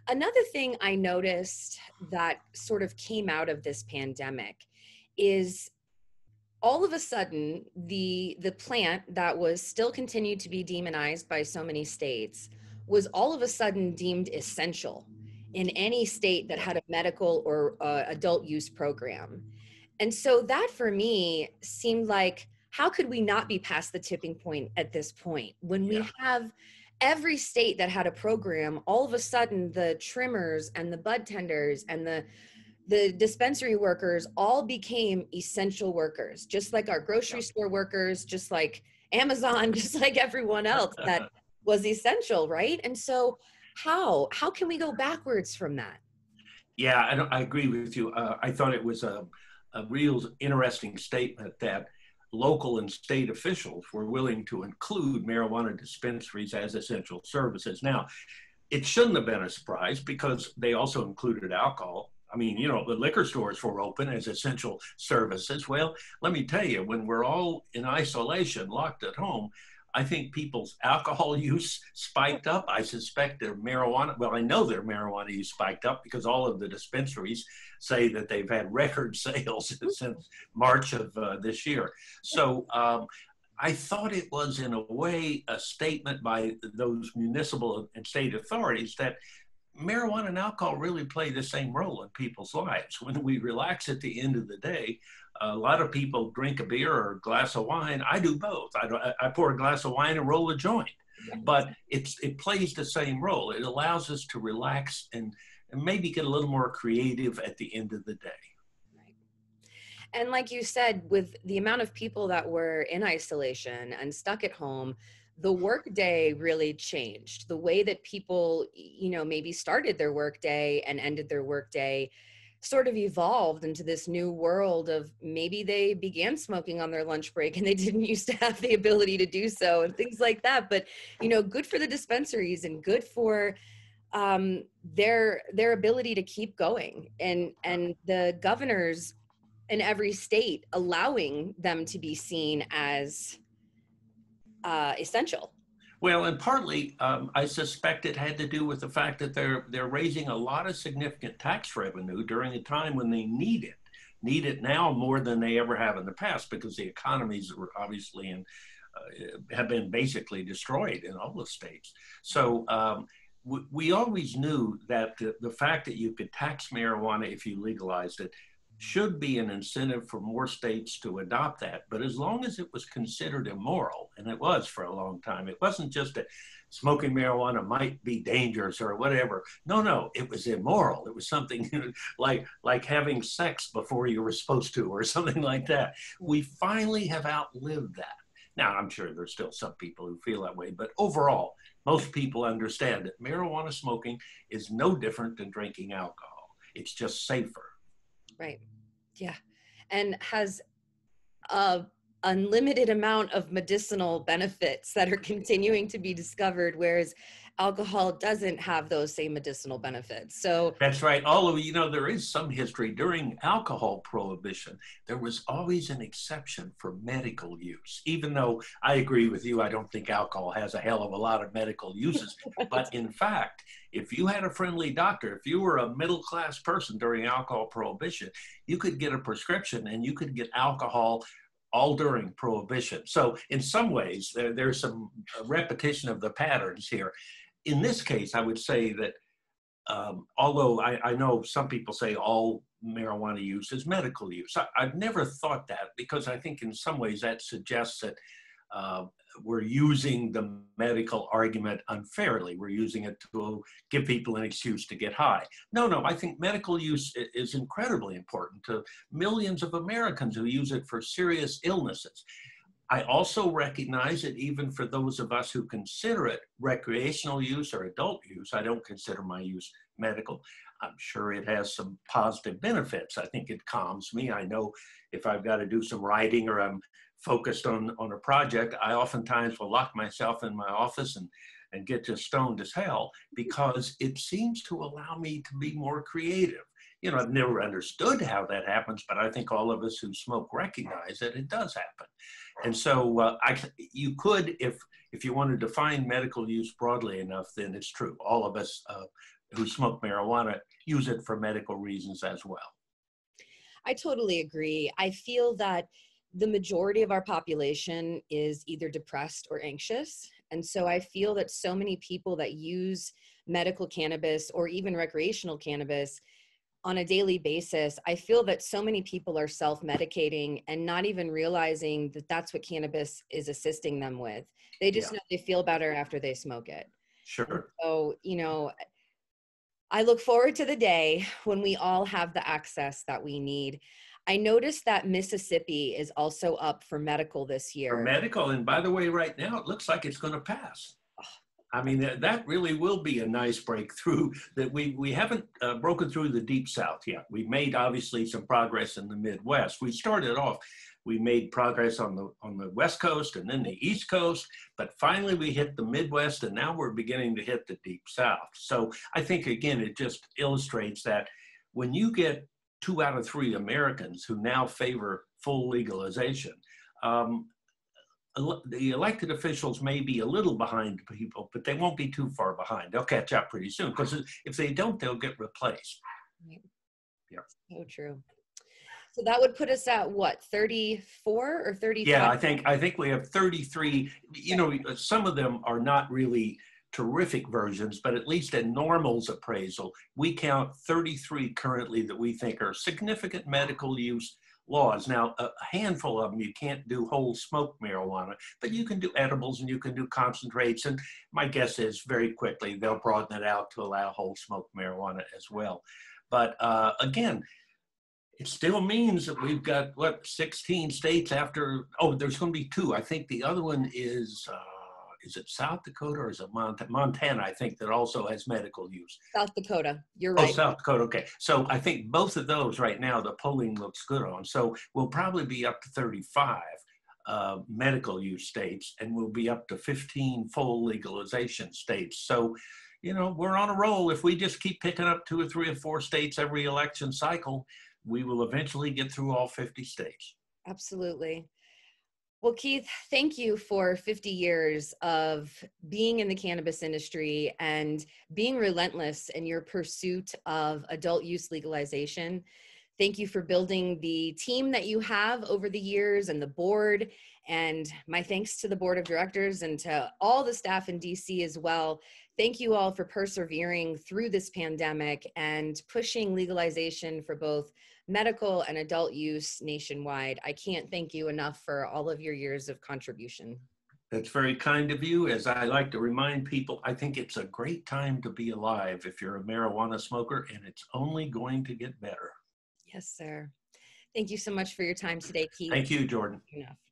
Another thing I noticed that sort of came out of this pandemic is all of a sudden the plant that was still continued to be demonized by so many states was all of a sudden deemed essential in any state that had a medical or adult use program. And so that for me seemed like, how could we not be past the tipping point at this point when we have every state that had a program? All of a sudden the trimmers and the bud tenders and the dispensary workers all became essential workers, just like our grocery store workers, just like Amazon, just like everyone else that was essential, right? And so how can we go backwards from that? Yeah, I agree with you. I thought it was a real interesting statement that local and state officials were willing to include marijuana dispensaries as essential services. Now, it shouldn't have been a surprise because they also included alcohol. I mean, you know, the liquor stores were open as essential services. Well, let me tell you, when we're all in isolation, locked at home, I think people's alcohol use spiked up. I suspect their marijuana, well, I know their marijuana use spiked up because all of the dispensaries say that they've had record sales since March of this year. So I thought it was, in a way, a statement by those municipal and state authorities that marijuana and alcohol really play the same role in people's lives. When we relax at the end of the day, a lot of people drink a beer or a glass of wine. I do both. I pour a glass of wine and roll a joint, but it plays the same role. It allows us to relax and maybe get a little more creative at the end of the day. And like you said, with the amount of people that were in isolation and stuck at home, the work day really changed. The way that people, you know, maybe started their work day and ended their work day sort of evolved into this new world of maybe they began smoking on their lunch break and they didn't used to have the ability to do so and things like that. But, you know, good for the dispensaries and good for their ability to keep going, and the governors in every state allowing them to be seen as essential. Well, and partly, I suspect it had to do with the fact that they're raising a lot of significant tax revenue during a time when they need it now more than they ever have in the past, because the economies were obviously have been basically destroyed in all the states. So we always knew that the fact that you could tax marijuana if you legalized it should be an incentive for more states to adopt that. But as long as it was considered immoral, and it was for a long time, it wasn't just that smoking marijuana might be dangerous or whatever. No, it was immoral. It was something like having sex before you were supposed to or something like that. We finally have outlived that. Now, I'm sure there's still some people who feel that way, but overall, most people understand that marijuana smoking is no different than drinking alcohol. It's just safer. Right. Yeah. And has a unlimited amount of medicinal benefits that are continuing to be discovered, whereas alcohol doesn't have those same medicinal benefits. So that's right. Although, you know, there is some history during alcohol prohibition. There was always an exception for medical use, even though I agree with you. I don't think alcohol has a hell of a lot of medical uses. But in fact, if you had a friendly doctor, if you were a middle-class person during alcohol prohibition, you could get a prescription and you could get alcohol all during prohibition. So in some ways, there's some repetition of the patterns here. In this case, I would say that although I know some people say all marijuana use is medical use, I've never thought that, because I think in some ways that suggests that we're using the medical argument unfairly. We're using it to give people an excuse to get high. No, I think medical use is incredibly important to millions of Americans who use it for serious illnesses. I also recognize that even for those of us who consider it recreational use or adult use, I don't consider my use medical. I'm sure it has some positive benefits. I think it calms me. I know if I've got to do some writing or I'm focused on a project, I oftentimes will lock myself in my office and get just stoned as hell, because it seems to allow me to be more creative. You know, I've never understood how that happens, but I think all of us who smoke recognize that it does happen. And so you could, if you want to define medical use broadly enough, then it's true. All of us who smoke marijuana use it for medical reasons as well. I totally agree. I feel that the majority of our population is either depressed or anxious. And so I feel that so many people that use medical cannabis or even recreational cannabis on a daily basis, I feel that so many people are self-medicating and not even realizing that that's what cannabis is assisting them with. They just know they feel better after they smoke it. Sure. And so, you know, I look forward to the day when we all have the access that we need. I noticed that Mississippi is also up for medical this year. For medical, and by the way, right now, it looks like it's going to pass. I mean, that really will be a nice breakthrough that we haven't broken through the Deep South yet. We've made, obviously, some progress in the Midwest. We started off, we made progress on the West Coast and then the East Coast, but finally we hit the Midwest, and now we're beginning to hit the Deep South. So I think, again, it just illustrates that when you get 2 out of 3 Americans who now favor full legalization, the elected officials may be a little behind people, but they won't be too far behind. They'll catch up pretty soon, because if they don't, they'll get replaced. Right. Yeah. So true. So that would put us at what, 34 or 35? Yeah, I think we have 33. You know, some of them are not really terrific versions, but at least in NORML's appraisal, we count 33 currently that we think are significant medical use laws. Now, a handful of them, you can't do whole smoke marijuana, but you can do edibles and you can do concentrates. And my guess is very quickly they'll broaden it out to allow whole smoke marijuana as well. But again, it still means that we've got, what, 16 states after, oh, there's going to be 2. I think the other one is it South Dakota or is it Montana, I think, that also has medical use. South Dakota, you're right. Oh, South Dakota, okay. So I think both of those right now, the polling looks good on. So we'll probably be up to 35 medical use states, and we'll be up to 15 full legalization states. So, you know, we're on a roll. If we just keep picking up 2 or 3 or 4 states every election cycle, we will eventually get through all 50 states. Absolutely. Well, Keith, thank you for 50 years of being in the cannabis industry and being relentless in your pursuit of adult use legalization. Thank you for building the team that you have over the years and the board. And my thanks to the board of directors and to all the staff in DC as well. Thank you all for persevering through this pandemic and pushing legalization for both medical and adult use nationwide. I can't thank you enough for all of your years of contribution. That's very kind of you. As I like to remind people, I think it's a great time to be alive if you're a marijuana smoker, and it's only going to get better. Yes, sir. Thank you so much for your time today, Keith. Thank you, Jordan. Enough.